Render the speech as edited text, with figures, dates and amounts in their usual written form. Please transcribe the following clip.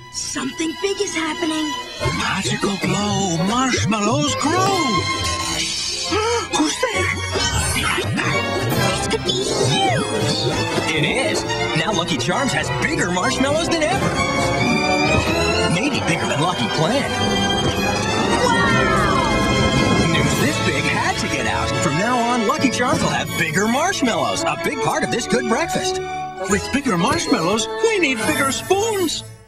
Something big is happening. Magical glow, marshmallows grow. Who's there? This could be huge. It is. Now Lucky Charms has bigger marshmallows than ever. Maybe bigger than Lucky planned. Wow! News this big had to get out. From now on, Lucky Charms will have bigger marshmallows. A big part of this good breakfast. With bigger marshmallows, we need bigger spoons.